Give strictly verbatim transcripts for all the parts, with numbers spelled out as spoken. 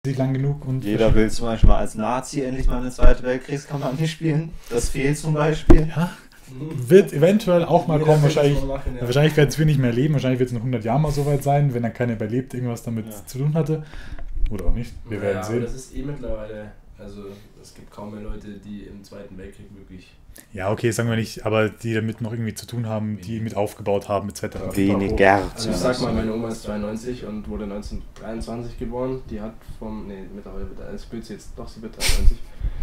lang genug. Und jeder will zum Beispiel mal als Nazi endlich mal eine Zweite Weltkriegskampagne spielen. Das fehlt zum Beispiel. Ja, wird eventuell auch mal Jeder kommen. will das Wahrscheinlich, mal machen, ja. wahrscheinlich werden es wir nicht mehr leben. Wahrscheinlich wird es in hundert Jahren mal so weit sein, wenn dann keiner überlebt, irgendwas damit Ja. zu tun hatte. Oder auch nicht. Wir werden Ja, aber sehen. das ist eh mittlerweile, also es gibt kaum mehr Leute, die im Zweiten Weltkrieg wirklich... Ja, okay, sagen wir nicht, aber die damit noch irgendwie zu tun haben, die mit aufgebaut haben, et cetera. Weniger. Also ich sag mal, meine Oma ist zweiundneunzig und wurde neunzehnhundertdreiundzwanzig geboren. Die hat vom, nee, mittlerweile wird alles blöd jetzt, doch, sie wird dreiundneunzig.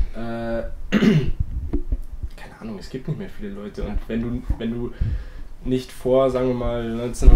Äh, keine Ahnung, es gibt nicht mehr viele Leute und wenn du, wenn du nicht vor, sagen wir mal,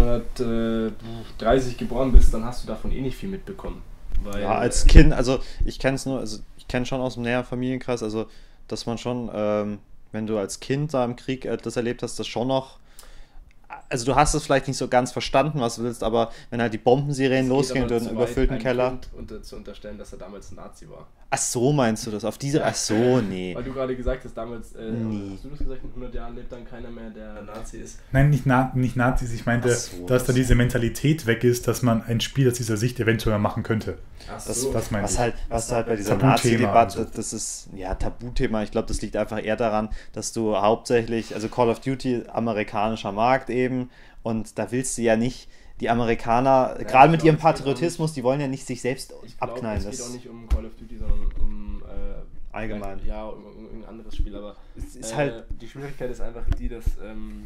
neunzehnhundertdreißig geboren bist, dann hast du davon eh nicht viel mitbekommen. Weil, Ja, als Kind, also ich kenne es nur, also ich kenne schon aus dem näheren Familienkreis, also dass man schon, ähm, wenn du als Kind da im Krieg äh, das erlebt hast, das schon noch, also du hast es vielleicht nicht so ganz verstanden, was du willst, aber wenn halt die Bombensirenen losgehen durch einen überfüllten Keller. Kind unter, zu unterstellen, dass er damals ein Nazi war. Ach so, meinst du das? Auf diese, ach so, nee. Weil du gerade gesagt hast, damals, äh, Nee. hast du das gesagt, in hundert Jahren lebt dann keiner mehr, der Nazi ist. Nein, nicht, Na nicht Nazis, ich meinte, Ach so, dass da das- diese Mentalität weg ist, dass man ein Spiel aus dieser Sicht eventuell machen könnte. Ach Das, so. das meine was ich. halt, was halt bei dieser Tabuthema Nazi-Debatte, und so. das ist, ja, Tabuthema, ich glaube, das liegt einfach eher daran, dass du hauptsächlich, also Call of Duty, amerikanischer Markt eben, und da willst du ja nicht, die Amerikaner, Ja, gerade ich mit glaub, ihrem es geht auch Patriotismus, die wollen ja nicht sich selbst Ich glaube, abknallen. es geht Das auch nicht um Call of Duty, sondern um äh, Allgemein. Ja, um, um irgendein anderes Spiel, aber es ist äh, halt, die Schwierigkeit ist einfach die, dass, ähm,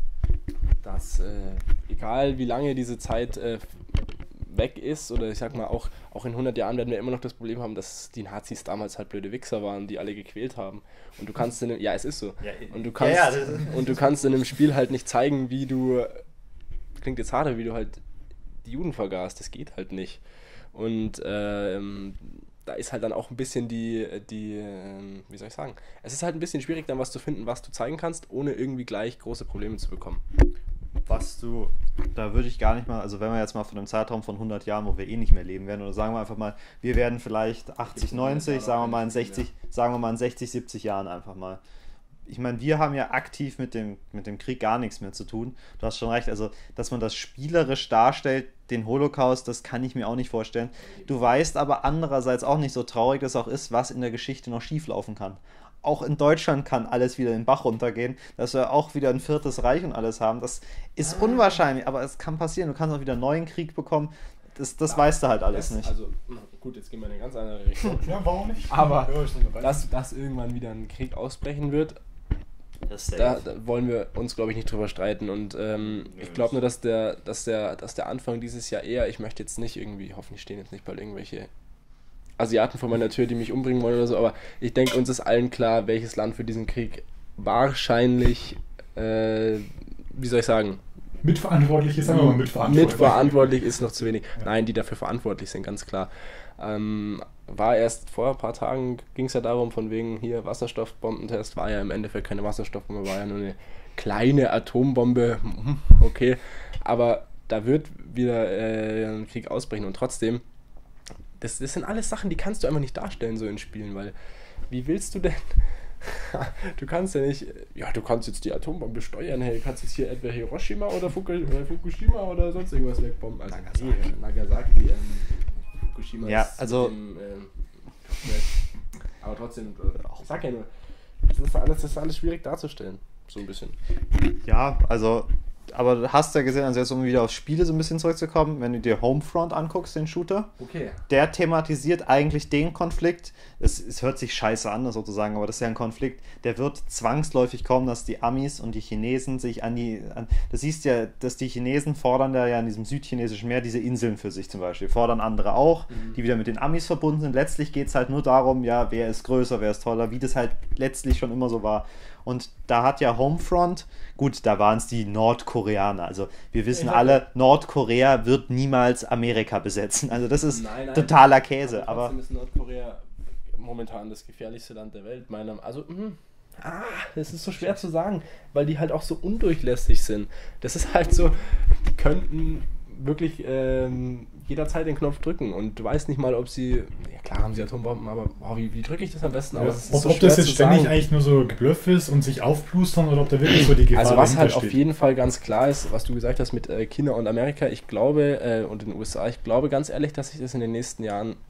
dass äh, egal wie lange diese Zeit äh, weg ist, oder ich sag mal, auch, auch in hundert Jahren werden wir immer noch das Problem haben, dass die Nazis damals halt blöde Wichser waren, die alle gequält haben. Und du kannst in einem, ja, es ist so. Ja, Und du kannst, ja, ja, das- und du kannst in einem Spiel halt nicht zeigen, wie du, klingt jetzt harter, wie du halt die Juden vergast. Das geht halt nicht. Und ähm, da ist halt dann auch ein bisschen die, die ähm, wie soll ich sagen, es ist halt ein bisschen schwierig, dann was zu finden, was du zeigen kannst, ohne irgendwie gleich große Probleme zu bekommen. was du, da würde ich gar nicht mal, also wenn wir jetzt mal von einem Zeitraum von hundert Jahren, wo wir eh nicht mehr leben werden, oder sagen wir einfach mal, wir werden vielleicht achtzig, neunzig, sagen wir mal in sechzig, sagen wir mal in sechzig, siebzig Jahren einfach mal. Ich meine, wir haben ja aktiv mit dem, mit dem Krieg gar nichts mehr zu tun. Du hast schon recht, also, dass man das spielerisch darstellt, den Holocaust, das kann ich mir auch nicht vorstellen. Du weißt aber andererseits auch nicht, so traurig das auch ist, was in der Geschichte noch schieflaufen kann. Auch in Deutschland kann alles wieder in den Bach runtergehen, dass wir auch wieder ein viertes Reich und alles haben. Das ist unwahrscheinlich, aber es kann passieren. Du kannst auch wieder einen neuen Krieg bekommen. Das, das Ja, weißt du halt alles das, nicht. Also, gut, jetzt gehen wir in eine ganz andere Richtung. Ja, warum nicht? Aber Ja, ich bin dabei. dass, dass irgendwann wieder ein Krieg ausbrechen wird, Das da, da wollen wir uns, glaube ich, nicht drüber streiten. Und ähm, ich glaube nur, dass der, dass, der, dass der Anfang dieses Jahr eher, ich möchte jetzt nicht irgendwie, hoffentlich stehen jetzt nicht bald irgendwelche Asiaten vor meiner Tür, die mich umbringen wollen oder so, aber ich denke, uns ist allen klar, welches Land für diesen Krieg wahrscheinlich, äh, wie soll ich sagen, Mitverantwortlich ist, sagen wir mal mitverantwortlich. mitverantwortlich ist noch zu wenig. Nein, die dafür verantwortlich sind, ganz klar. Ähm, war erst vor ein paar Tagen, ging es ja darum, von wegen hier Wasserstoffbombentest, war ja im Endeffekt keine Wasserstoffbombe, war ja nur eine kleine Atombombe, okay, aber da wird wieder äh, ein Krieg ausbrechen und trotzdem, das, das sind alles Sachen, die kannst du einfach nicht darstellen so in Spielen, weil wie willst du denn, du kannst ja nicht, ja du kannst jetzt die Atombombe steuern, hey, du kannst jetzt hier etwa Hiroshima oder Fukushima oder sonst irgendwas wegbomben, also Nagasaki, nee, Nagasaki ähm, Fukushima Ja, ist also- dem, ähm, aber trotzdem, äh, ich sag ja nur, das ist alles, das ist alles schwierig darzustellen, so ein bisschen. Ja, also, aber du hast ja gesehen, also jetzt um wieder aufs Spiele so ein bisschen zurückzukommen, wenn du dir Homefront anguckst, den Shooter, Okay. der thematisiert eigentlich den Konflikt, es, es hört sich scheiße an, das sozusagen, aber das ist ja ein Konflikt, der wird zwangsläufig kommen, dass die Amis und die Chinesen sich an die, an, das siehst ja, dass die Chinesen fordern da ja in diesem südchinesischen Meer diese Inseln für sich zum Beispiel, fordern andere auch, Mhm. die wieder mit den Amis verbunden sind. Letztlich geht es halt nur darum, ja, wer ist größer, wer ist toller, wie das halt letztlich schon immer so war. Und da hat ja Homefront, gut, da waren es die Nordkoreaner. Also wir wissen Ich alle, Nordkorea wird niemals Amerika besetzen. Also das ist Nein, nein. totaler Käse. Aber Aber trotzdem ist Nordkorea momentan das gefährlichste Land der Welt, meiner Also, mh, ah, das ist so schwer zu sagen, weil die halt auch so undurchlässig sind. Das ist halt so, die könnten wirklich ähm, jederzeit den Knopf drücken und du weißt nicht mal, ob sie, ja klar haben sie Atombomben, aber boah, wie, wie drücke ich das am besten Ja, aus? Es ist ob, so ob schwer das jetzt zu ständig sagen. eigentlich nur so Geblöff ist und sich aufplustern oder ob da wirklich so die Gefahr Also was halt dahinter auf steht. jeden Fall ganz klar ist, was du gesagt hast mit äh, China und Amerika, ich glaube, äh, und den U S A, ich glaube ganz ehrlich, dass sich das in den nächsten Jahren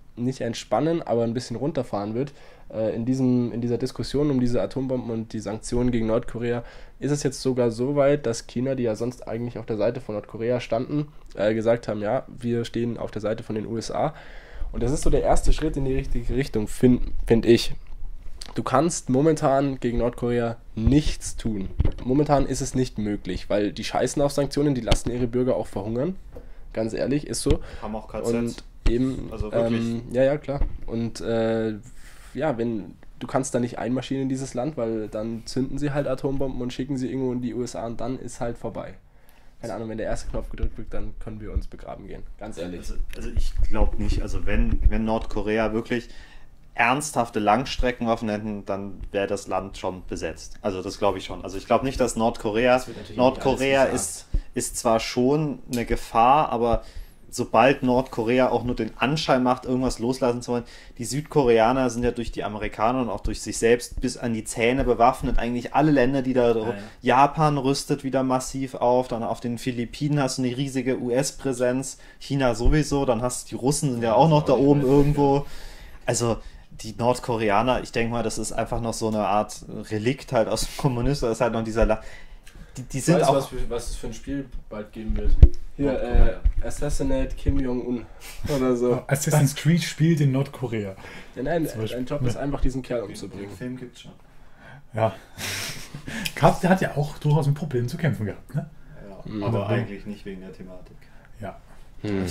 nicht entspannen, aber ein bisschen runterfahren wird. Äh, in, diesem, in dieser Diskussion um diese Atombomben und die Sanktionen gegen Nordkorea ist es jetzt sogar so weit, dass China, die ja sonst eigentlich auf der Seite von Nordkorea standen, äh, gesagt haben, ja, wir stehen auf der Seite von den U S A. Und das ist so der erste Schritt in die richtige Richtung, finde find ich. Du kannst momentan gegen Nordkorea nichts tun. Momentan ist es nicht möglich, weil die scheißen auf Sanktionen, die lassen ihre Bürger auch verhungern. Ganz ehrlich, ist so. Haben auch K Zs. Und eben, also wirklich. Ähm, ja, ja, klar. Und äh, ja, wenn du kannst da nicht einmarschieren in dieses Land, weil dann zünden sie halt Atombomben und schicken sie irgendwo in die U S A und dann ist halt vorbei. Keine Ahnung, wenn der erste Knopf gedrückt wird, dann können wir uns begraben gehen. Ganz ehrlich. Also, also ich glaube nicht, also wenn, wenn Nordkorea wirklich ernsthafte Langstreckenwaffen hätten, dann wäre das Land schon besetzt. Also das glaube ich schon. Also ich glaube nicht, dass Nordkorea, Das wird natürlich Nordkorea nicht alles ist, ist zwar schon eine Gefahr, aber sobald Nordkorea auch nur den Anschein macht, irgendwas loslassen zu wollen, die Südkoreaner sind ja durch die Amerikaner und auch durch sich selbst bis an die Zähne bewaffnet. Eigentlich alle Länder, die da, Ja, ja. Japan rüstet wieder massiv auf, dann auf den Philippinen hast du eine riesige U S-Präsenz, China sowieso, dann hast du die Russen, sind ja auch noch da oben irgendwo. Also die Nordkoreaner, ich denke mal, das ist einfach noch so eine Art Relikt halt aus dem Kommunismus, das ist halt noch dieser La die, die sind Weißt du, auch was, für, was es für ein Spiel bald geben wird? Hier, äh, Assassinate Kim Jong-un oder so. Assassin's Creed spielt in Nordkorea. Ja, nein, Zum Beispiel. dein Job ist einfach, diesen Kerl umzubringen. Film gibt's schon. Ja. Kraft, der hat ja auch durchaus ein Problem zu kämpfen gehabt, ne? Ja, Mhm. aber Aber- eigentlich nicht wegen der Thematik. Ja. Hm.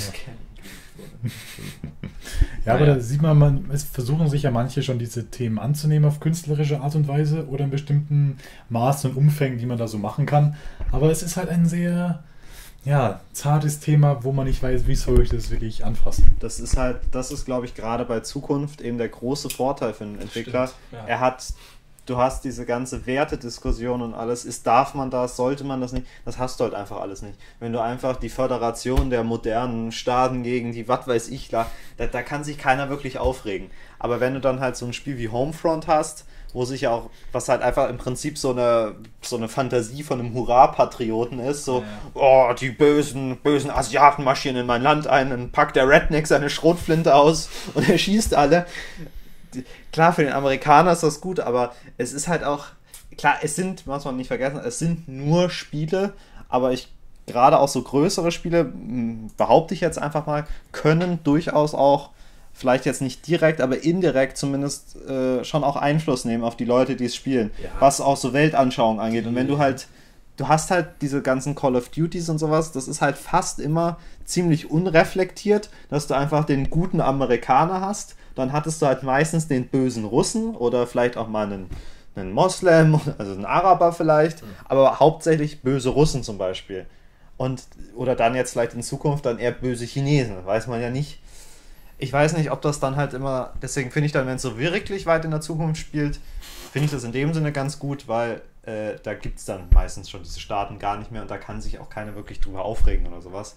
Ja, aber Naja. da sieht man, man, es versuchen sich ja manche schon diese Themen anzunehmen auf künstlerische Art und Weise oder in bestimmten Maßen und Umfängen, die man da so machen kann. Aber es ist halt ein sehr, ja, zartes Thema, wo man nicht weiß, wie soll ich das wirklich anfassen. Das ist halt, das ist, glaube ich, gerade bei Zukunft eben der große Vorteil für einen Entwickler. Stimmt, ja. Er hat, du hast diese ganze Wertediskussion und alles, ist, darf man das, sollte man das nicht, das hast du halt einfach alles nicht. Wenn du einfach die Föderation der modernen Staaten gegen die, was weiß ich, da, da, da kann sich keiner wirklich aufregen. Aber wenn du dann halt so ein Spiel wie Homefront hast, wo sich ja auch, was halt einfach im Prinzip so eine, so eine Fantasie von einem Hurra-Patrioten ist, so, oh, die bösen, bösen Asiaten marschieren in mein Land ein, dann packt der Redneck seine Schrotflinte aus und er schießt alle. Die- Klar, für den Amerikaner ist das gut, aber es ist halt auch, klar, es sind, muss man nicht vergessen, es sind nur Spiele, aber ich, gerade auch so größere Spiele, mh, behaupte ich jetzt einfach mal, können durchaus auch, vielleicht jetzt nicht direkt, aber indirekt zumindest äh, schon auch Einfluss nehmen auf die Leute, die es spielen, Ja. was auch so Weltanschauung angeht. Und wenn du halt, du hast halt diese ganzen Call of Duties und sowas, das ist halt fast immer ziemlich unreflektiert, dass du einfach den guten Amerikaner hast, dann hattest du halt meistens den bösen Russen oder vielleicht auch mal einen, einen Moslem, also einen Araber vielleicht, aber hauptsächlich böse Russen zum Beispiel. Und, oder dann jetzt vielleicht in Zukunft dann eher böse Chinesen, weiß man ja nicht. Ich weiß nicht, ob das dann halt immer, deswegen finde ich dann, wenn es so wirklich weit in der Zukunft spielt, finde ich das in dem Sinne ganz gut, weil äh, da gibt es dann meistens schon diese Staaten gar nicht mehr und da kann sich auch keiner wirklich drüber aufregen oder sowas.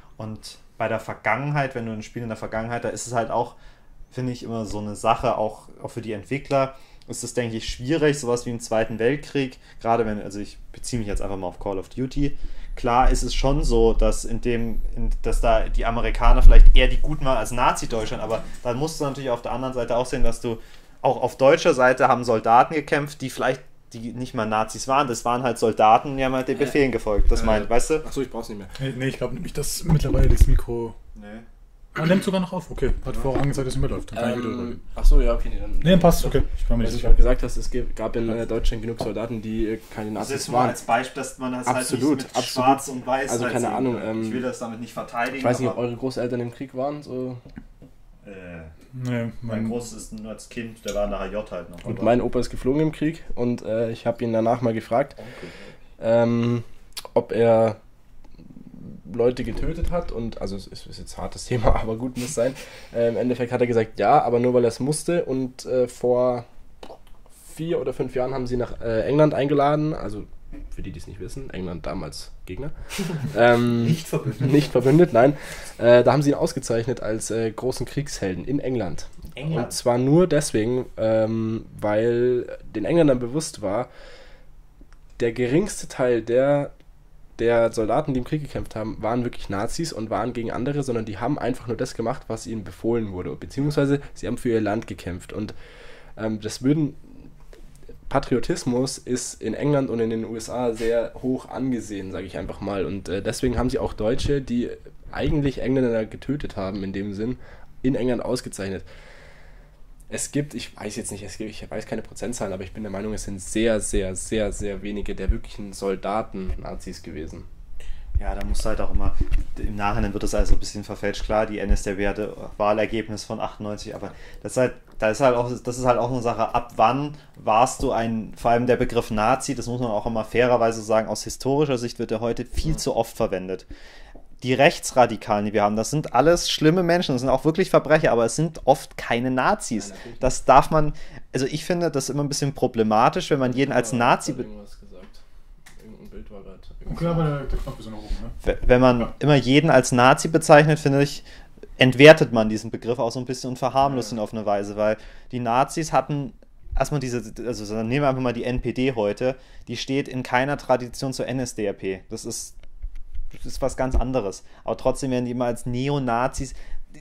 Und bei der Vergangenheit, wenn du ein Spiel in der Vergangenheit, da ist es halt auch, finde ich, immer so eine Sache, auch, auch für die Entwickler ist es, denke ich, schwierig, sowas wie im Zweiten Weltkrieg, gerade wenn, also ich beziehe mich jetzt einfach mal auf Call of Duty. Klar ist es schon so, dass in dem, in, dass da die Amerikaner vielleicht eher die Guten waren als Nazi-Deutschland, aber dann musst du natürlich auf der anderen Seite auch sehen, dass du auch auf deutscher Seite haben Soldaten gekämpft, die vielleicht die nicht mal Nazis waren, das waren halt Soldaten, die haben halt den Befehlen gefolgt. Das Äh, meint, weißt du? Achso, ich brauch's nicht mehr. Nee, nee, ich glaube nämlich, dass mittlerweile das Mikro. Nee. Ah, nimmt sogar noch auf. Okay, hat vorher angezeigt, dass es mir läuft. Dann kann ich wieder Ähm, reden. achso, ja, okay. Nee, dann, Nee, passt, okay. Ich war mir Weil nicht du sicher. gerade gesagt hast, es ge- gab in äh, Deutschland genug Soldaten, die äh, keine Das Nazis ist nur waren. als Beispiel, dass man das Absolut, halt nicht mit absolut. Schwarz und Weiß Also halt keine sehen Ahnung, kann. ähm, ich will das damit nicht verteidigen. Ich weiß nicht, ob aber, eure Großeltern im Krieg waren. So. äh, Nee, mein mein, Großes ist nur als Kind, der war in der H J halt noch. Und aber- mein Opa ist geflogen im Krieg und äh, ich habe ihn danach mal gefragt, Onkel. ähm, ob er Leute getötet hat und, also es ist, ist jetzt ein hartes Thema, aber gut muss sein. Äh, Im Endeffekt hat er gesagt, ja, aber nur weil er es musste und äh, vor vier oder fünf Jahren haben sie nach äh, England eingeladen, also für die, die es nicht wissen, England damals Gegner. ähm, Nicht verbündet. Nicht verbündet, nein. Äh, da haben sie ihn ausgezeichnet als äh, großen Kriegshelden in England. England. Und zwar nur deswegen, ähm, weil den Engländern bewusst war, der geringste Teil der der Soldaten, die im Krieg gekämpft haben, waren wirklich Nazis und waren gegen andere, sondern die haben einfach nur das gemacht, was ihnen befohlen wurde, beziehungsweise sie haben für ihr Land gekämpft und ähm, das würden, Patriotismus ist in England und in den U S A sehr hoch angesehen, sage ich einfach mal, und äh, deswegen haben sie auch Deutsche, die eigentlich Engländer getötet haben, in dem Sinn, in England ausgezeichnet. Es gibt, ich weiß jetzt nicht, es gibt, ich weiß keine Prozentzahlen, aber ich bin der Meinung, es sind sehr, sehr, sehr, sehr wenige der wirklichen Soldaten Nazis gewesen. Ja, da muss halt auch immer, im Nachhinein wird das also ein bisschen verfälscht. Klar, die N S D A W hatte Wahlergebnis von achtundneunzig, aber das ist halt, da ist halt auch, das ist halt auch eine Sache, ab wann warst du ein, vor allem der Begriff Nazi, das muss man auch immer fairerweise sagen, aus historischer Sicht wird er heute viel zu oft verwendet. Die Rechtsradikalen, die wir haben, das sind alles schlimme Menschen, das sind auch wirklich Verbrecher, aber es sind oft keine Nazis. Nein, das darf man, also ich finde das immer ein bisschen problematisch, wenn man jeden als Nazi... Be- Irgendein Bild war gerade... Okay, aber der, der Knopf ist noch oben, ne? Wenn man ja. immer jeden als Nazi bezeichnet, finde ich, entwertet man diesen Begriff auch so ein bisschen und verharmlost ihn ja. auf eine Weise, weil die Nazis hatten... Erstmal diese, also nehmen wir einfach mal die N P D heute, die steht in keiner Tradition zur N S D A P. Das ist... Das ist was ganz anderes. Aber trotzdem werden die immer als Neonazis,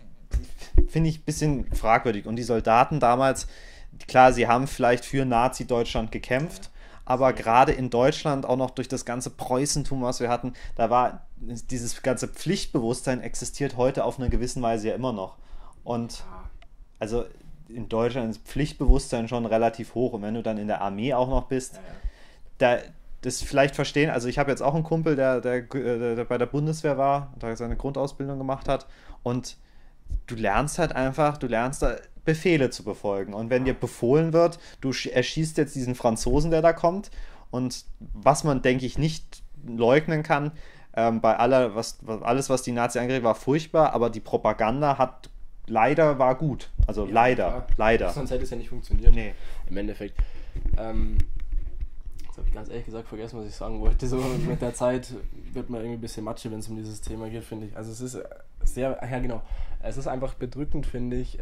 finde ich ein bisschen fragwürdig. Und die Soldaten damals, klar, sie haben vielleicht für Nazi-Deutschland gekämpft, aber gerade in Deutschland auch noch durch das ganze Preußentum, was wir hatten, da war dieses ganze Pflichtbewusstsein existiert heute auf eine gewisse Weise ja immer noch. Und also in Deutschland ist Pflichtbewusstsein schon relativ hoch. Und wenn du dann in der Armee auch noch bist, da das vielleicht verstehen, also ich habe jetzt auch einen Kumpel, der, der, der, der bei der Bundeswehr war, da seine Grundausbildung gemacht hat und du lernst halt einfach, du lernst da Befehle zu befolgen und wenn dir befohlen wird, du erschießt jetzt diesen Franzosen, der da kommt und was man, denke ich, nicht leugnen kann, ähm, bei aller, was, alles, was die Nazi angeht, war furchtbar, aber die Propaganda hat leider war gut, also ja, leider, klar. leider. Sonst hätte es ja nicht funktioniert, nee. Im Endeffekt. Ähm, habe ich ganz ehrlich gesagt vergessen, was ich sagen wollte. So mit der Zeit wird man irgendwie ein bisschen matschig, wenn es um dieses Thema geht, finde ich. Also es ist sehr, ja genau, es ist einfach bedrückend, finde ich.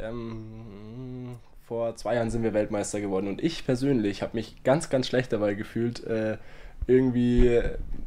Ähm, vor zwei Jahren sind wir Weltmeister geworden und ich persönlich habe mich ganz, ganz schlecht dabei gefühlt, äh, irgendwie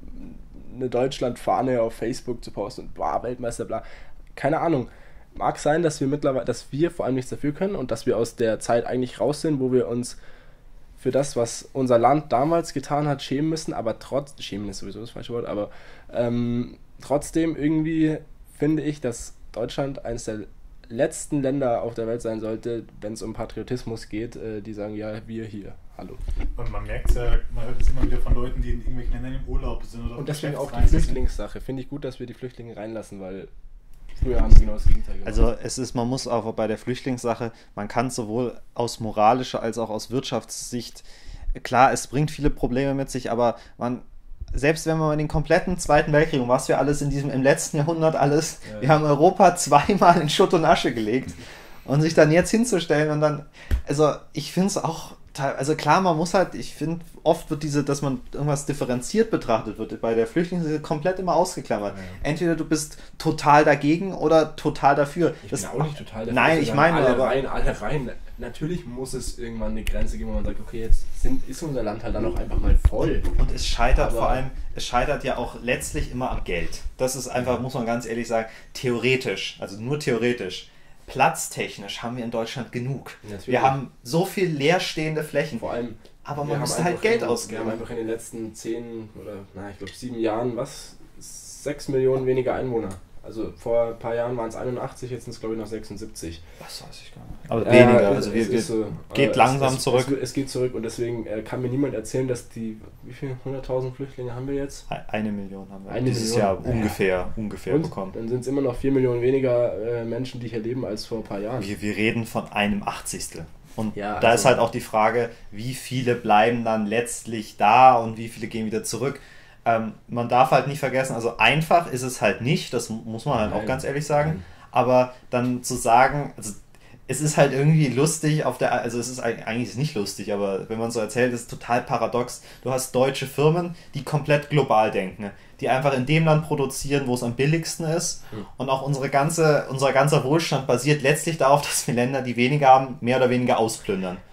eine Deutschland-Fahne auf Facebook zu posten und bla, Weltmeister, bla. Keine Ahnung. Mag sein, dass wir mittlerweile, dass wir vor allem nichts dafür können und dass wir aus der Zeit eigentlich raus sind, wo wir uns für das, was unser Land damals getan hat, schämen müssen, aber trotz, schämen ist sowieso das falsche Wort, aber ähm, trotzdem irgendwie finde ich, dass Deutschland eines der letzten Länder auf der Welt sein sollte, wenn es um Patriotismus geht, äh, die sagen, ja, wir hier, hallo. Und man merkt es ja, man hört es immer wieder von Leuten, die in irgendwelchen Ländern im Urlaub sind. Oder und deswegen auch die Flüchtlingssache, finde ich gut, dass wir die Flüchtlinge reinlassen, weil früher haben sie genau das Gegenteil gemacht. Also es ist, man muss auch bei der Flüchtlingssache, man kann sowohl aus moralischer als auch aus Wirtschaftssicht, klar, es bringt viele Probleme mit sich, aber man, selbst wenn man den kompletten Zweiten Weltkrieg und was wir alles in diesem, im letzten Jahrhundert alles, ja, wir haben Europa zweimal in Schutt und Asche gelegt und sich dann jetzt hinzustellen und dann, also ich finde es auch, also klar, man muss halt, ich finde, oft wird diese, dass man irgendwas differenziert betrachtet wird, bei der Flüchtlingshilfe komplett immer ausgeklammert. Ja, ja. Entweder du bist total dagegen oder total dafür. Ich das, bin auch nicht total dafür. Nein, ich meine alle aber... rein, alle rein. Natürlich muss es irgendwann eine Grenze geben, wo man sagt, okay, jetzt sind, ist unser Land halt dann auch einfach mal voll. Und es scheitert aber vor allem, es scheitert ja auch letztlich immer am Geld. Das ist einfach, muss man ganz ehrlich sagen, theoretisch, also nur theoretisch. Platztechnisch haben wir in Deutschland genug. Natürlich. Wir haben so viel leerstehende Flächen. Vor allem, aber man muss halt Geld in, ausgeben. Wir haben einfach in den letzten zehn oder, na, ich glaube sieben Jahren, was? sechs Millionen weniger Einwohner. Also vor ein paar Jahren waren es einundachtzig, jetzt sind es glaube ich noch sechsundsiebzig. Das weiß ich gar nicht. Aber äh, weniger, also wir, wir so, geht äh, langsam es, zurück. Es, es geht zurück und deswegen äh, kann mir niemand erzählen, dass die, wie viele hunderttausend Flüchtlinge haben wir jetzt? Eine Million haben wir Eine dieses Million? Jahr ungefähr, ja. ungefähr und bekommen. Dann sind es immer noch vier Millionen weniger äh, Menschen, die hier leben, als vor ein paar Jahren. Wir, wir reden von einem Achtzigstel. Und ja, da also ist halt auch die Frage, wie viele bleiben dann letztlich da und wie viele gehen wieder zurück. Ähm, man darf halt nicht vergessen, also einfach ist es halt nicht, das muss man halt Nein. auch ganz ehrlich sagen, Nein. aber dann zu sagen, also es ist halt irgendwie lustig auf der, also es ist eigentlich ist es nicht lustig, aber wenn man so erzählt, ist es total paradox. Du hast deutsche Firmen, die komplett global denken, die einfach in dem Land produzieren, wo es am billigsten ist mhm. und auch unsere ganze, unser ganzer Wohlstand basiert letztlich darauf, dass wir Länder, die weniger haben, mehr oder weniger ausplündern.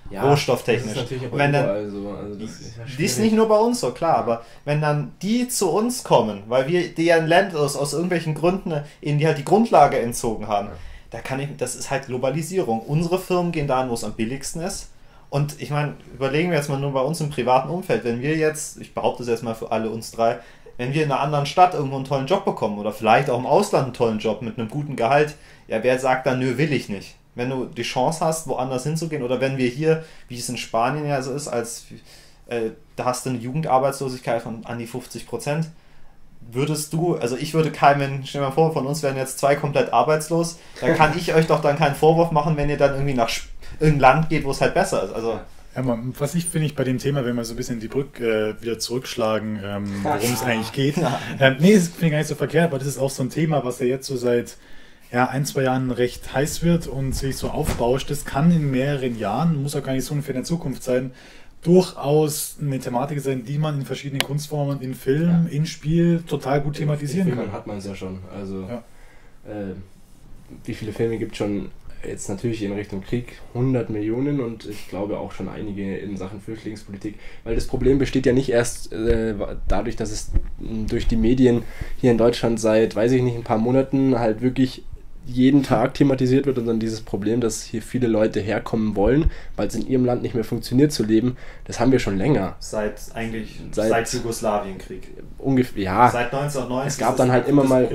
Ja, rohstofftechnisch. Das ist natürlich aber wenn dann, überall so. Also das ist ja die ist nicht nur bei uns so, klar, aber wenn dann die zu uns kommen, weil wir deren Land aus, aus irgendwelchen Gründen, ihnen die halt die Grundlage entzogen haben, da kann ich, das ist halt Globalisierung. Unsere Firmen gehen dahin, wo es am billigsten ist. Und ich meine, überlegen wir jetzt mal nur bei uns im privaten Umfeld, wenn wir jetzt, ich behaupte es jetzt mal für alle uns drei, wenn wir in einer anderen Stadt irgendwo einen tollen Job bekommen oder vielleicht auch im Ausland einen tollen Job mit einem guten Gehalt, ja, wer sagt dann, nö, will ich nicht? Wenn du die Chance hast, woanders hinzugehen, oder wenn wir hier, wie es in Spanien ja so ist, als äh, da hast du eine Jugendarbeitslosigkeit von an die fünfzig Prozent, würdest du, also ich würde keinem, stell dir mal vor, von uns wären jetzt zwei komplett arbeitslos, da kann ich euch doch dann keinen Vorwurf machen, wenn ihr dann irgendwie nach irgendein Land geht, wo es halt besser ist. Also ja, man, was ich finde ich bei dem Thema, wenn wir so ein bisschen die Brücke äh, wieder zurückschlagen, ähm, worum es eigentlich geht. Ja. Ähm, nee, das finde ich gar nicht so verkehrt, aber das ist auch so ein Thema, was ja jetzt so seit ja, ein, zwei Jahren recht heiß wird und sich so aufbauscht. Das kann in mehreren Jahren, muss auch gar nicht so ungefähr in der Zukunft sein, durchaus eine Thematik sein, die man in verschiedenen Kunstformen, in Film, ja. in Spiel total gut thematisieren in kann. hat man es ja schon. Also ja. äh, wie viele Filme gibt es schon jetzt natürlich in Richtung Krieg? hundert Millionen und ich glaube auch schon einige in Sachen Flüchtlingspolitik. Weil das Problem besteht ja nicht erst äh, dadurch, dass es durch die Medien hier in Deutschland seit, weiß ich nicht, ein paar Monaten halt wirklich jeden Tag thematisiert wird und dann dieses Problem, dass hier viele Leute herkommen wollen, weil es in ihrem Land nicht mehr funktioniert zu leben, das haben wir schon länger. Seit eigentlich, seit, seit Jugoslawienkrieg. Ungefähr, ja. Seit neunzehnhundertneunzig. Es gab dann halt immer mal...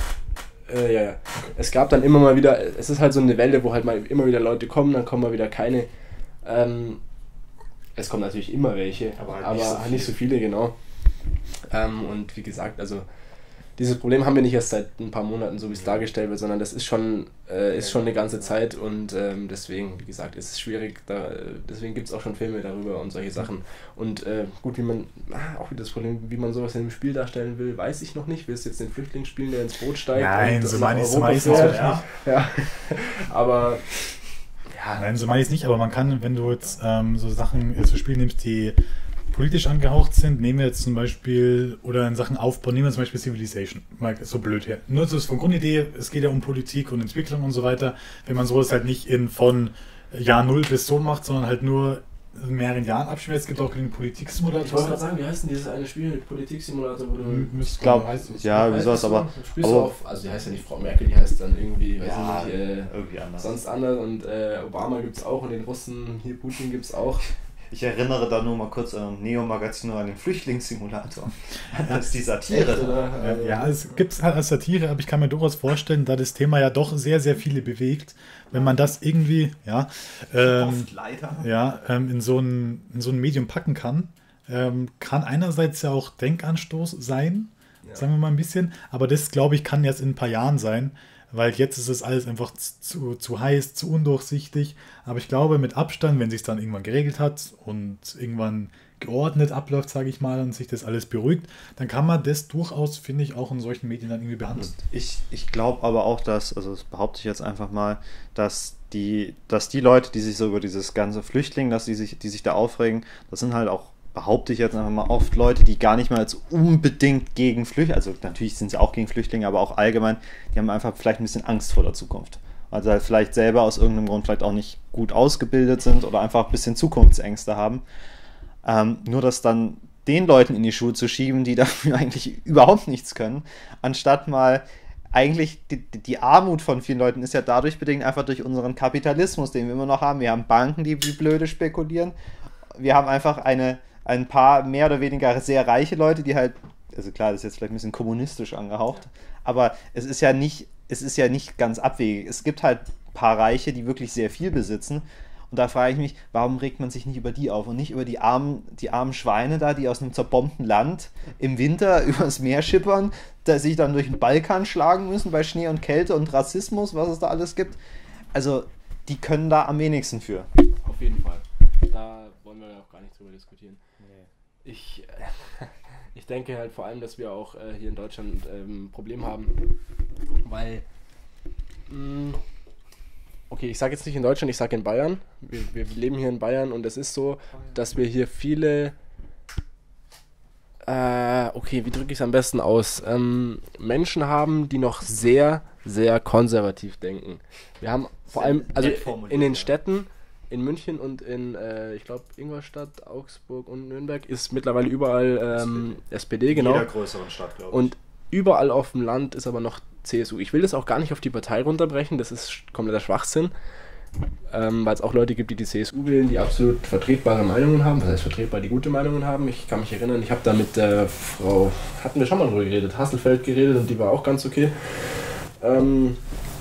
Äh, ja, ja. Es gab dann immer mal wieder, es ist halt so eine Welle, wo halt mal immer wieder Leute kommen, dann kommen mal wieder keine. Ähm, es kommen natürlich immer welche, aber halt, aber nicht, so halt nicht so viele, genau. Ähm, und wie gesagt, also dieses Problem haben wir nicht erst seit ein paar Monaten, so wie es dargestellt wird, sondern das ist schon, äh, ist schon eine ganze Zeit und ähm, deswegen, wie gesagt, ist es schwierig, da, deswegen gibt es auch schon Filme darüber und solche Sachen. Und äh, gut, wie man, ah, auch wieder das Problem, wie man sowas in einem Spiel darstellen will, weiß ich noch nicht. Willst du jetzt den Flüchtling spielen, der ins Boot steigt? Nein, und so meine ich es meistens nicht. Ja. Ja. Aber ja. Nein, so meine ich es nicht, aber man kann, wenn du jetzt ähm, so Sachen äh, zu spielen nimmst, die politisch angehaucht sind, nehmen wir jetzt zum Beispiel, oder in Sachen Aufbau, nehmen wir zum Beispiel Civilization, mal so blöd her. Nur so ist von Grundidee, es geht ja um Politik und Entwicklung und so weiter, wenn man sowas halt nicht in von Jahr null bis so macht, sondern halt nur in mehreren Jahren abspielt. Es gibt auch einen Politiksimulator. Ich wollte gerade sagen, wie heißt denn dieses eine Spiel mit Politiksimulator, wo du... Ich glaube, ja, wie sowas, aber... Du spielst aber auf, also die heißt ja nicht Frau Merkel, die heißt dann irgendwie, weiß ja, ich nicht, äh, irgendwie anders. Sonst anders und äh, Obama gibt's auch und den Russen, hier Putin gibt's auch. Ich erinnere da nur mal kurz an Neo-Magazin oder an den Flüchtlingssimulator. Das ist die Satire. Ja, ja, es gibt es halt als Satire, aber ich kann mir durchaus vorstellen, da das Thema ja doch sehr, sehr viele bewegt, wenn man das irgendwie, ja, ähm, oft leider, ja ähm, in, so ein, in so ein Medium packen kann, ähm, kann einerseits ja auch Denkanstoß sein, ja. sagen wir mal ein bisschen, aber das, glaube ich, kann jetzt in ein paar Jahren sein, weil jetzt ist es alles einfach zu, zu heiß, zu undurchsichtig. Aber ich glaube, mit Abstand, wenn sich es dann irgendwann geregelt hat und irgendwann geordnet abläuft, sage ich mal, und sich das alles beruhigt, dann kann man das durchaus, finde ich, auch in solchen Medien dann irgendwie behandeln. Ich, ich glaube aber auch, dass, also das behaupte ich jetzt einfach mal, dass die, dass die Leute, die sich so über dieses ganze Flüchtling, dass die sich, die sich da aufregen, das sind halt auch, behaupte ich jetzt einfach mal, oft Leute, die gar nicht mal als unbedingt gegen Flüchtlinge, also natürlich sind sie auch gegen Flüchtlinge, aber auch allgemein, die haben einfach vielleicht ein bisschen Angst vor der Zukunft. Also halt vielleicht selber aus irgendeinem Grund vielleicht auch nicht gut ausgebildet sind oder einfach ein bisschen Zukunftsängste haben. Ähm, nur das dann den Leuten in die Schuhe zu schieben, die dafür eigentlich überhaupt nichts können, anstatt mal eigentlich die, die Armut von vielen Leuten ist ja dadurch bedingt, einfach durch unseren Kapitalismus, den wir immer noch haben. Wir haben Banken, die wie blöde spekulieren. Wir haben einfach eine ein paar mehr oder weniger sehr reiche Leute, die halt, also klar, das ist jetzt vielleicht ein bisschen kommunistisch angehaucht, aber es ist ja nicht, es ist ja nicht ganz abwegig. Es gibt halt ein paar Reiche, die wirklich sehr viel besitzen und da frage ich mich, warum regt man sich nicht über die auf und nicht über die armen, die armen Schweine da, die aus einem zerbombten Land im Winter übers Meer schippern, da sich dann durch den Balkan schlagen müssen bei Schnee und Kälte und Rassismus, was es da alles gibt. Also, die können da am wenigsten für. Auf jeden Fall. Da wollen wir ja auch gar nicht drüber diskutieren. Ich, äh, ich denke halt vor allem, dass wir auch äh, hier in Deutschland ähm, ein Problem haben, weil, mh, okay, ich sage jetzt nicht in Deutschland, ich sage in Bayern. Wir, wir leben hier in Bayern und es ist so, dass wir hier viele, äh, okay, wie drücke ich es am besten aus, ähm, Menschen haben, die noch sehr, sehr konservativ denken. Wir haben vor allem, also in den Städten, in München und in, äh, ich glaube, Ingolstadt, Augsburg und Nürnberg ist mittlerweile überall ähm, S P D, genau. In jeder größeren Stadt, glaube ich. Und überall auf dem Land ist aber noch C S U. Ich will das auch gar nicht auf die Partei runterbrechen, das ist kompletter Schwachsinn, ähm, weil es auch Leute gibt, die die C S U wählen, die absolut vertretbare Meinungen haben, was heißt vertretbar, die gute Meinungen haben. Ich kann mich erinnern, ich habe da mit der Frau, hatten wir schon mal drüber geredet, Hasselfeld geredet und die war auch ganz okay. Ähm,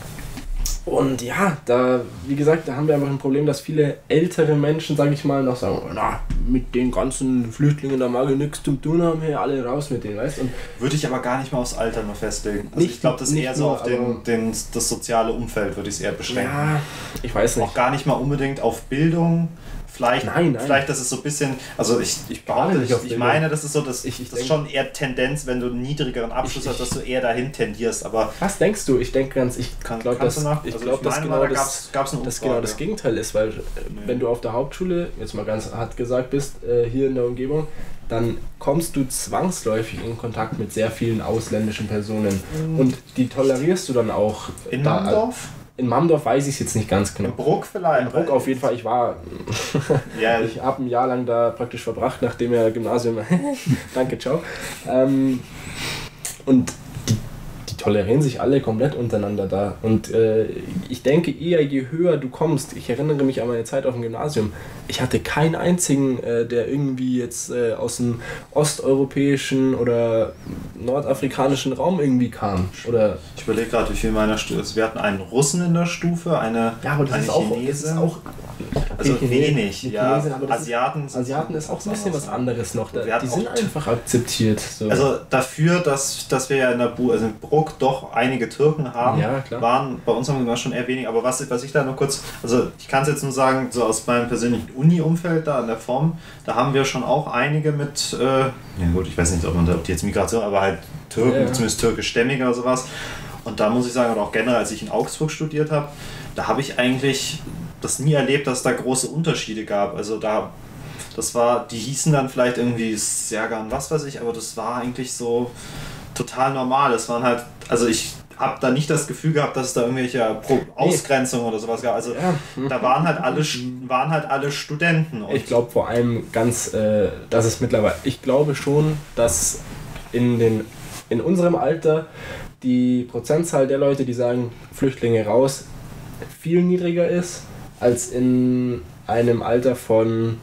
Und ja, da, wie gesagt, da haben wir einfach ein Problem, dass viele ältere Menschen, sage ich mal, noch sagen, na, mit den ganzen Flüchtlingen, da mag ich nichts zu tun haben, hier alle raus mit denen, weißt du? Würde ich aber gar nicht mal aufs Alter nur festlegen. Also Nicht- ich glaube, das ist nicht eher so nur, auf den, den, das soziale Umfeld, würde ich es eher beschränken. Ja, ich weiß Auch nicht. gar nicht mal unbedingt auf Bildung. Vielleicht, Nein, nein. vielleicht das ist so ein bisschen, also ich, ich behaupte, nicht ich, auf ich Bildung. meine, das ist so, dass Ich- ich das ist denk- schon eher Tendenz, wenn du einen niedrigeren Abschluss Ich- hast, dass du eher dahin tendierst. Aber Was denkst du? Ich denke ganz, ich Kann- glaube, kannst dass, du nach- ich also glaub, ich dass meine genau mal, da das, gab's- gab's eine das genau das Umfrage. Gegenteil ist, weil äh, wenn du auf der Hauptschule, jetzt mal ganz hart gesagt bist, äh, hier in der Umgebung, dann kommst du zwangsläufig in Kontakt mit sehr vielen ausländischen Personen und die tolerierst du dann auch. in da- Mammendorf? In Mammendorf weiß ich es jetzt nicht ganz genau. In Bruck vielleicht? In Bruck auf jeden Fall, ich war, Ja, ich habe ein Jahr lang da praktisch verbracht, nachdem er Gymnasium, danke, ciao. Ähm, und die, die tolerieren sich alle komplett untereinander da. Und äh, ich denke eher, je höher du kommst, ich erinnere mich an meine Zeit auf dem Gymnasium, ich hatte keinen einzigen, äh, der irgendwie jetzt äh, aus dem osteuropäischen oder nordafrikanischen Raum irgendwie kam. Oder ich überlege gerade, wie viel meiner Stufe ist. Wir hatten einen Russen in der Stufe, eine, ja, aber das eine ist auch, das Chinesin. ist auch Also okay, wenig, eine ja. Chinesin, aber das Asiaten ist, Asiaten ist auch so ein bisschen was anderes noch. Da, Wir hatten die sind auch- einfach akzeptiert. So. Also dafür, dass, dass wir ja in der Bu also in Bruck doch einige Türken haben, Ja, klar. waren bei uns haben wir schon eher wenig. Aber was, was ich da nur kurz, also ich kann es jetzt nur sagen, so aus meinem persönlichen Uni-Umfeld da in der Form, da haben wir schon auch einige mit, äh, ja gut, ich weiß nicht, ob, man da, ob die jetzt Migration, aber halt Türken, Ja, ja. zumindest türkischstämmige oder sowas. Und da muss ich sagen, oder auch generell, als ich in Augsburg studiert habe, da habe ich eigentlich das nie erlebt, dass es da große Unterschiede gab. Also da, das war, die hießen dann vielleicht irgendwie Sergan, was weiß ich, aber das war eigentlich so total normal. Es waren halt, also ich habe da nicht das Gefühl gehabt, dass es da irgendwelche Pro Ausgrenzungen oder sowas gab. Also Ja. da waren halt alle, waren halt alle Studenten. Und Ich glaube vor allem ganz, äh, dass es mittlerweile, ich glaube schon, dass in, den, in unserem Alter die Prozentzahl der Leute, die sagen, Flüchtlinge raus, viel niedriger ist, als in einem Alter von,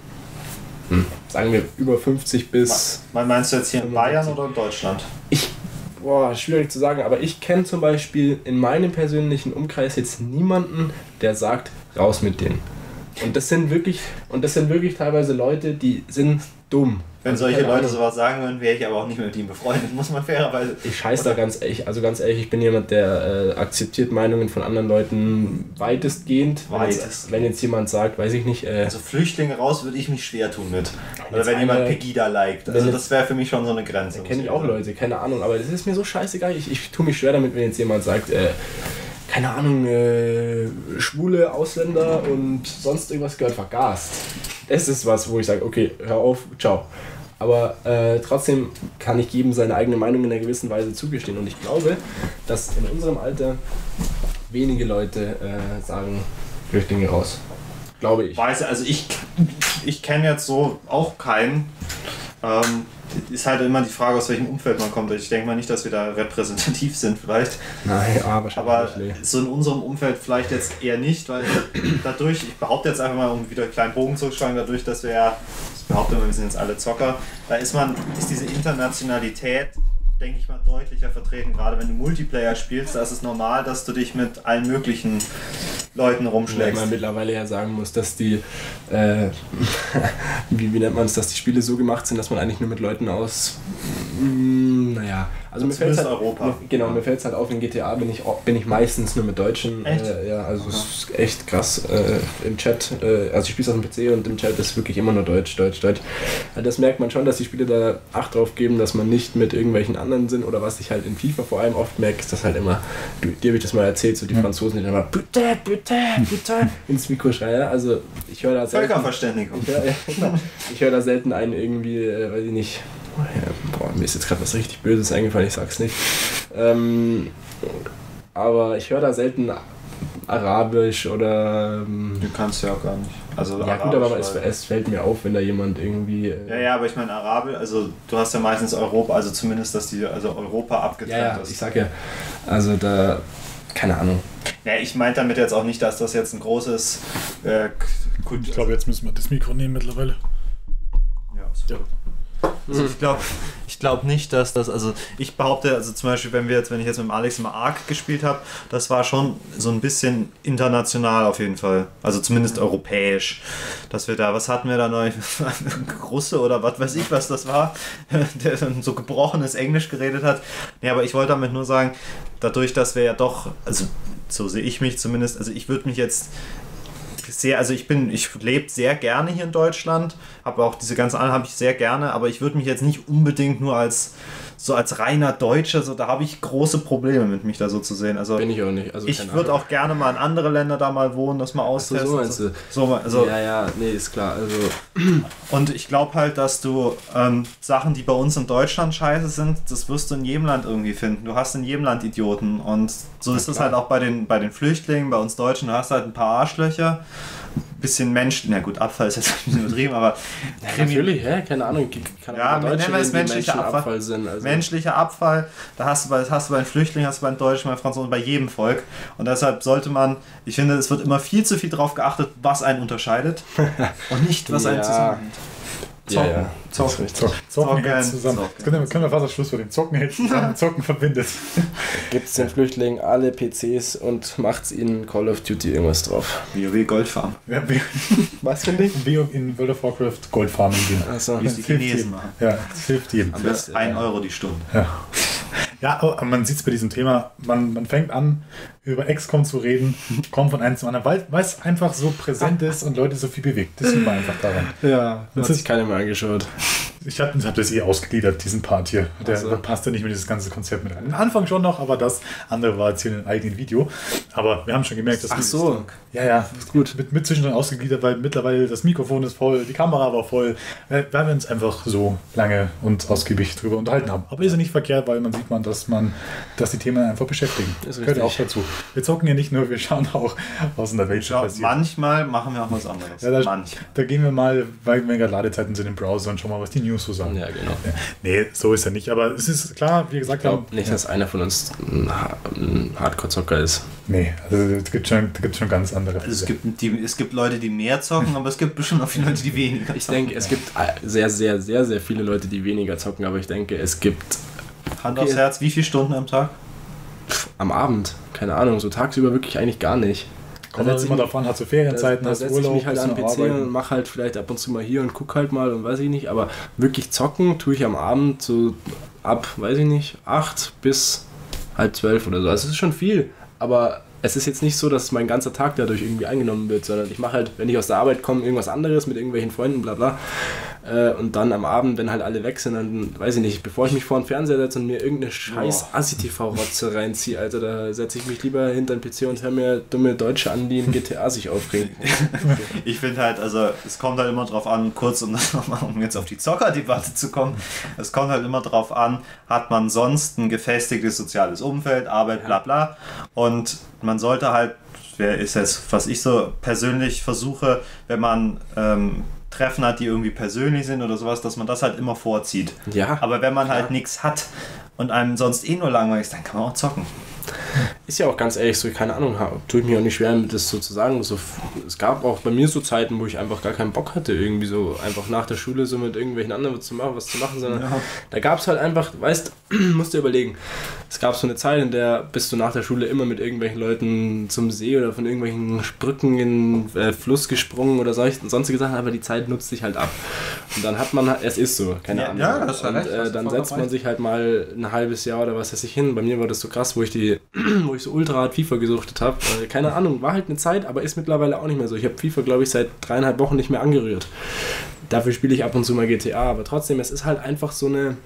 hm, sagen wir, über fünfzig bis... Man meinst du jetzt hier in Bayern oder in Deutschland? Ich, boah, schwierig zu sagen, aber ich kenne zum Beispiel in meinem persönlichen Umkreis jetzt niemanden, der sagt, raus mit denen. Und das sind wirklich, und das sind wirklich teilweise Leute, die sind dumm. Wenn Also solche keine Leute Ahnung. sowas sagen würden, wäre ich aber auch nicht mehr mit ihm befreundet, muss man fairerweise. Ich scheiß da ganz ehrlich, also ganz ehrlich, ich bin jemand, der äh, akzeptiert Meinungen von anderen Leuten weitestgehend. Wenn jetzt, Weitestgehend. wenn jetzt jemand sagt, weiß ich nicht, äh, Also Flüchtlinge raus würde ich mich schwer tun mit. Oder jetzt wenn jemand eine- Pegida liked. wenn Also jetzt- das wäre für mich schon so eine Grenze. kenne ich muss auch sagen. Leute, keine Ahnung, aber das ist mir so scheißegal. Ich, ich tue mich schwer damit, wenn jetzt jemand sagt, äh, keine Ahnung, äh, schwule Ausländer und sonst irgendwas gehört vergast. Das ist was, wo ich sage, okay, hör auf, ciao. Aber äh, trotzdem kann ich jedem seine eigene Meinung in einer gewissen Weise zugestehen. Und ich glaube, dass in unserem Alter wenige Leute äh, sagen, Flüchtlinge raus. Glaube ich. Weiß, also ich, ich kenne jetzt so auch keinen. Ähm, ist halt immer die Frage, aus welchem Umfeld man kommt. Ich denke mal nicht, dass wir da repräsentativ sind vielleicht. Nein, ah, wahrscheinlich Aber nicht. Nee. so in unserem Umfeld vielleicht jetzt eher nicht, weil dadurch, ich behaupte jetzt einfach mal, um wieder einen kleinen Bogen zu schlagen, dadurch, dass wir ja, ich behaupte immer, wir sind jetzt alle Zocker, da ist man, ist diese Internationalität, denke ich mal, deutlicher vertreten. Gerade wenn du Multiplayer spielst, da ist es normal, dass du dich mit allen möglichen Leuten Weil rumschlägst. man mittlerweile ja sagen muss, dass die, äh, wie, wie nennt man es, dass die Spiele so gemacht sind, dass man eigentlich nur mit Leuten aus, mm, naja, also mir fällt Zumindest halt, Europa. Mir, genau, mir fällt es halt auf, in G T A bin ich, bin ich meistens nur mit Deutschen. Echt? Äh, ja, also es ist echt krass. Äh, Im Chat, äh, also ich spiele es auf dem P C und im Chat ist wirklich immer nur Deutsch, Deutsch, Deutsch. Also das merkt man schon, dass die Spiele da Acht drauf geben, dass man nicht mit irgendwelchen anderen sind, oder was ich halt in FIFA vor allem oft merke, ist das halt immer, du, dir habe ich das mal erzählt, so die Ja. Franzosen, die dann immer bitte, bitte, bitte ins Mikro schreien. Ja, also ich höre da selten, Völkerverständigung. ich höre ja, ich hör da selten einen irgendwie, äh, weiß ich nicht, ja, boah, mir ist jetzt gerade was richtig Böses eingefallen, ich sag's nicht. Ähm, aber ich höre da selten Arabisch oder ähm, Du kannst ja auch gar nicht. Also ja gut, aber es, es fällt mir auf, wenn da jemand irgendwie... Äh ja, ja, aber ich meine Arabisch, also du hast ja meistens Europa, also zumindest, dass die, also Europa abgetrennt ja, ja, ist. Ich sag ja, also da, keine Ahnung. Ja, ich meinte damit jetzt auch nicht, dass das jetzt ein großes... Äh, Gut, ich glaube, jetzt müssen wir das Mikro nehmen mittlerweile. Ja, so. Ja. Also ich glaube ich glaub nicht, dass das, also ich behaupte, also zum Beispiel, wenn wir jetzt, wenn ich jetzt mit dem Alex immer Ark gespielt habe, das war schon so ein bisschen international auf jeden Fall. Also zumindest europäisch. Dass wir da, was hatten wir da neu? Russe oder was weiß ich, was das war, der dann so gebrochenes Englisch geredet hat. Nee, aber ich wollte damit nur sagen, dadurch, dass wir ja doch, also so sehe ich mich zumindest, also ich würde mich jetzt sehr, also ich bin, ich lebe sehr gerne hier in Deutschland, habe auch diese ganzen anderen habe ich sehr gerne, aber ich würde mich jetzt nicht unbedingt nur als so als reiner Deutscher, so da habe ich große Probleme mit, mich da so zu sehen. Also bin ich auch nicht. Also ich würde auch gerne mal in andere Länder da mal wohnen, das mal austesten. So meinst du? So, also, ja, ja, nee, ist klar. Also und ich glaube halt, dass du ähm, Sachen, die bei uns in Deutschland scheiße sind, das wirst du in jedem Land irgendwie finden. Du hast in jedem Land Idioten und so ja, ist es klar. halt auch bei den, bei den Flüchtlingen, bei uns Deutschen. Du hast halt ein paar Arschlöcher, bisschen Menschen, na gut, Abfall ist jetzt ein bisschen übertrieben, aber ja, natürlich, hä? Keine Ahnung, kann ja, Deutsche nennen wir es reden, die menschlicher Menschen Abfall. Abfall sind. Also. Menschlicher Abfall, da hast du bei, das hast du bei den Flüchtlingen, hast du bei den Deutschen, bei den Franzosen, bei jedem Volk. Und deshalb sollte man, ich finde, es wird immer viel zu viel darauf geachtet, was einen unterscheidet und nicht, was ja. einen zusammenhält. Zocken. Ja, ja. Zocken. Zocken. Zocken hält zusammen. Zocken. Können, wir, können wir fast das Schlusswort nehmen. Zocken hält zusammen, Zocken verbindet. Gibt es den Flüchtlingen alle P Cs und macht ihnen Call of Duty irgendwas drauf? WoW Goldfarm. Ja, was finde ich? WoW in World of Warcraft Goldfarming gehen. Achso. Wie es die Chinesen machen. Ja, das hilft jedem. Am besten ein Euro die Stunde. Ja. Ja, aber man sieht es bei diesem Thema, man, man fängt an, über X COM zu reden, kommt von einem zum anderen, weil, weil es einfach so präsent ist und Leute so viel bewegt. Das sieht man einfach daran. Ja, das das hat sich keiner mehr angeschaut. Ich habe hab das eh ausgegliedert, diesen Part hier. Der so. passt ja nicht mit dieses ganze Konzept mit rein. Am Anfang schon noch, aber das andere war jetzt hier in einem eigenen Video. Aber wir haben schon gemerkt, dass... Ach so. Ja, ja, ist gut. Mit, mit zwischendrin ausgegliedert, weil mittlerweile das Mikrofon ist voll, die Kamera war voll, weil wir uns einfach so lange und ausgiebig drüber unterhalten haben. Aber ist ja nicht verkehrt, weil man sieht man, dass man, dass die Themen einfach beschäftigen. Das gehört auch dazu. Wir zocken ja nicht nur, wir schauen auch, was in der Welt Schau, passiert. Manchmal machen wir auch was anderes. Ja, da, manchmal. Da gehen wir mal, weil wir gerade Ladezeiten sind im Browser und schauen mal, was die News so sagen. Ja, genau. Ja. Nee, so ist er nicht. Aber es ist klar, wie gesagt, ich glaube nicht, dass einer von uns ein, ein Hardcore-Zocker ist. Nee, also es gibt schon, es gibt schon ganz andere. Also es, gibt die, es gibt Leute, die mehr zocken, aber es gibt bestimmt auch viele Leute, die weniger zocken. Ich denke, es gibt sehr, sehr, sehr, sehr viele Leute, die weniger zocken, aber ich denke, es gibt... Hand aufs Herz, wie viele Stunden am Tag? Pff, am Abend, keine Ahnung, so tagsüber wirklich eigentlich gar nicht. Kommt jetzt immer davon, hast du Ferienzeiten, da, da hast du setze Urlaub, ich mich halt an den P C arbeiten. und mache halt vielleicht ab und zu mal hier und gucke halt mal und weiß ich nicht, aber wirklich zocken tue ich am Abend so ab, weiß ich nicht, acht bis halb zwölf oder so. Also es ist schon viel, aber es ist jetzt nicht so, dass mein ganzer Tag dadurch irgendwie eingenommen wird, sondern ich mache halt, wenn ich aus der Arbeit komme, irgendwas anderes mit irgendwelchen Freunden, bla bla. Äh, und dann am Abend, wenn halt alle weg sind, dann weiß ich nicht, bevor ich mich vor den Fernseher setze und mir irgendeine scheiß Assi-T V-Rotze reinziehe, Alter, da setze ich mich lieber hinter den P C und höre mir dumme Deutsche an, die in G T A sich aufregen. Ich finde halt, also es kommt halt immer drauf an, kurz um, das nochmal, um jetzt auf die Zockerdebatte zu kommen, es kommt halt immer drauf an, hat man sonst ein gefestigtes soziales Umfeld, Arbeit, bla bla, und man sollte halt, wer ist jetzt, was ich so persönlich versuche, wenn man ähm, Treffen hat, die irgendwie persönlich sind oder sowas, dass man das halt immer vorzieht. Ja. Aber wenn man halt nichts hat und einem sonst eh nur langweilig ist, dann kann man auch zocken. Ist ja auch ganz ehrlich so, keine Ahnung, tue ich mir auch nicht schwer, das so zu sagen. So, es gab auch bei mir so Zeiten, wo ich einfach gar keinen Bock hatte, irgendwie so einfach nach der Schule so mit irgendwelchen anderen zu machen, was zu machen, sondern ja. Da gab es halt einfach, weißt, musst dir überlegen, es gab so eine Zeit, in der bist du nach der Schule immer mit irgendwelchen Leuten zum See oder von irgendwelchen Brücken in äh, Fluss gesprungen oder sonstige Sachen, aber die Zeit nutzt sich halt ab. Und dann hat man, es ist so, keine ja, Ahnung. Ja, das und recht, äh, dann setzt man sich halt mal ein halbes Jahr oder was weiß ich hin. Bei mir war das so krass, wo ich die wo ich so ultra hart FIFA gesuchtet habe. Äh, keine Ahnung, war halt eine Zeit, aber ist mittlerweile auch nicht mehr so. Ich habe FIFA, glaube ich, seit dreieinhalb Wochen nicht mehr angerührt. Dafür spiele ich ab und zu mal G T A, aber trotzdem, es ist halt einfach so eine...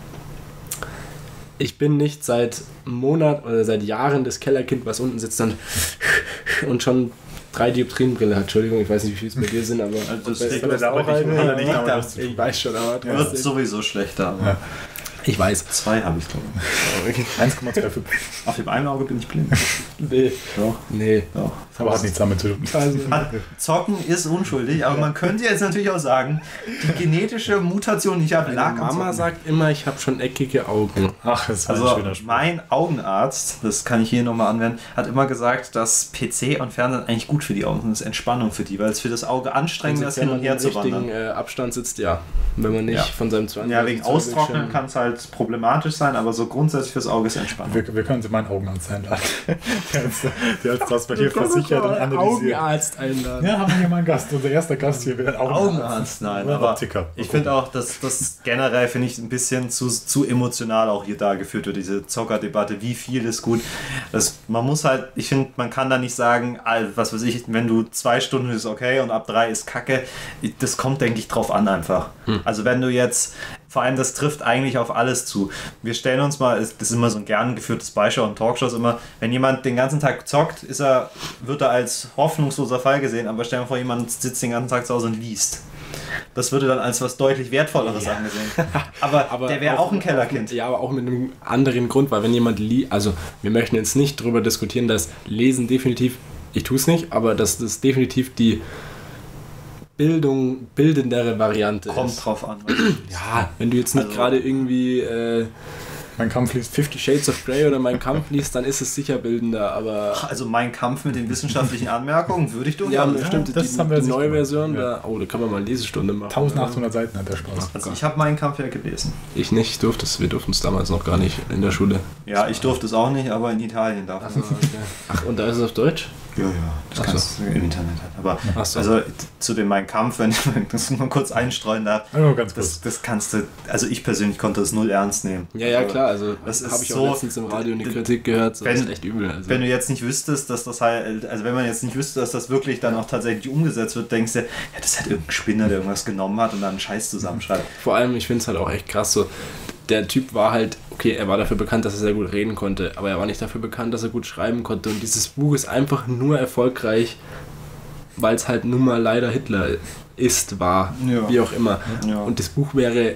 Ich bin nicht seit einem Monat oder seit Jahren das Kellerkind, was unten sitzt und, und schon drei Dioptrienbrille hat. Entschuldigung, ich weiß nicht, wie viel es bei dir sind, aber... Also das ist das auch nicht, eine, nicht ja, das ich weiß schon, aber trotzdem. Wird sowieso schlechter. Aber Ja. Ich weiß. Zwei habe ich, glaube ich. eins Komma zwei fünf. Auf dem einen Auge bin ich blind. Nee. Doch. Nee. Doch. Aber hat nichts damit zu tun. Also, Zocken ist unschuldig, aber man könnte jetzt natürlich auch sagen, die genetische Mutation, die ich habe, lag meine am Mama Zocken. sagt immer, ich habe schon eckige Augen. Ach, das war ein Also schöner Spruch. mein Augenarzt, das kann ich hier nochmal anwenden, hat immer gesagt, dass P C und Fernsehen eigentlich gut für die Augen sind. Das ist Entspannung für die, weil es für das Auge anstrengend ist, hin und her zu wandern. Wenn man im richtigen äh, Abstand sitzt, ja. Wenn man nicht Ja. von seinem zweiten Ja, wegen Austrocknen kann es halt problematisch sein, aber so grundsätzlich fürs Auge ist Entspannung. Wir, wir können sie meinen Augenarzt einladen. Der hat der hat das bei dir versichert und analysiert. Augenarzt einladen. Ja, haben wir hier mal einen Gast. Unser erster Gast hier wird ein Augenarzt. Augenarzt, nein, Oder aber Optiker. ich finde auch, dass das generell, finde ich, ein bisschen zu, zu emotional auch hier dargeführt wird, diese Zockerdebatte, wie viel ist gut. Das, man muss halt, ich finde, man kann da nicht sagen, was weiß ich, wenn du zwei Stunden ist okay und ab drei ist Kacke, das kommt, denke ich, drauf an einfach. Hm. Also wenn du jetzt, vor allem das trifft eigentlich auf alles zu. Wir stellen uns mal, das ist immer so ein gern geführtes Beispiel in Talkshows immer, wenn jemand den ganzen Tag zockt, ist er, wird er als hoffnungsloser Fall gesehen, aber stell dir vor, jemand sitzt den ganzen Tag zu Hause und liest. Das würde dann als was deutlich Wertvolleres ja. angesehen. Aber, aber der wäre auch, auch ein Kellerkind. Ja, aber auch mit einem anderen Grund, weil wenn jemand liest, also wir möchten jetzt nicht darüber diskutieren, dass Lesen definitiv, ich tue es nicht, aber dass das definitiv die Bildung, bildendere Variante Kommt ist. drauf an. Ja, wenn du jetzt nicht also, gerade irgendwie äh, Mein Kampf liest Fifty Shades of Grey oder Mein Kampf liest, dann ist es sicher bildender, aber... Also Mein Kampf mit den wissenschaftlichen Anmerkungen würde ich durchaus... Ja, ja, stimmt, das die, haben wir die neue Version, ja. da, oh, da kann man mal eine Lesestunde machen. eintausendachthundert Seiten hat der Spaß. Also ich habe Mein Kampf ja gelesen. Ich nicht, ich durfte es, wir durften es damals noch gar nicht in der Schule. Ja, ich durfte es auch nicht, aber in Italien darf man. Ach, okay. Ach, und da ist es auf Deutsch? Ja, ja, das Ach kannst so. du im Internet halt. Aber Ach so. also zu dem Mein Kampf, wenn ich das mal kurz einstreuen darf, oh, ganz das, das kannst du, also ich persönlich konnte das null ernst nehmen. Ja, ja, klar, also das habe ich so, auch letztens im Radio eine Kritik gehört, so wenn, das ist echt übel. Also. Wenn du jetzt nicht wüsstest, dass das halt, also wenn man jetzt nicht wüsste, dass das wirklich dann auch tatsächlich umgesetzt wird, denkst du, ja, das hat irgendein Spinner, der irgendwas genommen hat und dann einen Scheiß zusammenschreibt. Vor allem, ich finde es halt auch echt krass so, der Typ war halt, okay, er war dafür bekannt, dass er sehr gut reden konnte, aber er war nicht dafür bekannt, dass er gut schreiben konnte. Und dieses Buch ist einfach nur erfolgreich, weil es halt nun mal leider Hitler ist, war, ja. wie auch immer. Ja. Und das Buch wäre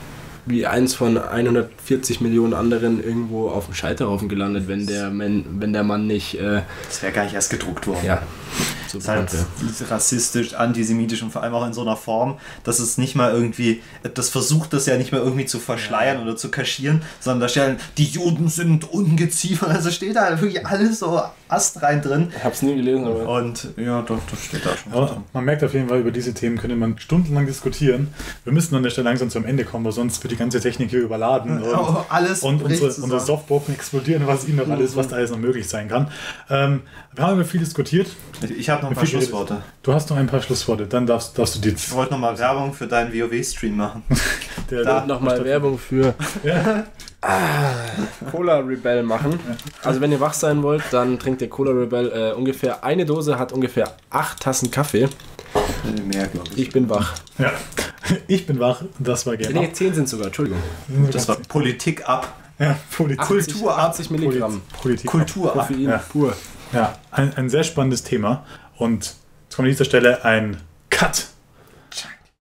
wie eins von hundertvierzig Millionen anderen irgendwo auf dem Scheiterhaufen gelandet, wenn der Mann, wenn der Mann nicht... Äh, das wäre gar nicht erst gedruckt worden. Ja. So ist halt rassistisch, antisemitisch und vor allem auch in so einer Form, dass es nicht mal irgendwie, das versucht das ja nicht mehr irgendwie zu verschleiern ja. oder zu kaschieren, sondern da steht, die Juden sind Ungeziefer, also steht da wirklich alles so astrein drin. Ich hab's nie gelesen, aber... Und ja, doch, das steht da schon. Aber man merkt auf jeden Fall, über diese Themen könnte man stundenlang diskutieren. Wir müssen an der Stelle langsam zum Ende kommen, weil sonst wird die ganze Technik hier überladen. Und, oh, alles und unsere, unsere Softboxen explodieren, was ihnen noch alles, was da alles noch möglich sein kann. Ähm, wir haben über viel diskutiert. Ich habe noch ein paar Schlussworte. Du hast noch ein paar Schlussworte, dann darfst, darfst du dir... Ich wollte nochmal Werbung für deinen WoW-Stream machen. Der da nochmal Werbung für ja. ah, Cola Rebel machen. Also wenn ihr wach sein wollt, dann trinkt ihr Cola Rebel. Äh, ungefähr eine Dose hat ungefähr acht Tassen Kaffee. Mehr, glaube ich. Ich bin wach. Ja, ich bin wach. Das war gerne. Nee, zehn sind sogar, Entschuldigung. Das war Politik ab. Ja, Politik. Kultur ab. achtzig Milligramm. Politik Kultur ab. Koffein ja. pur. Ja, ein, ein sehr spannendes Thema. Und jetzt kommt an dieser Stelle ein Cut.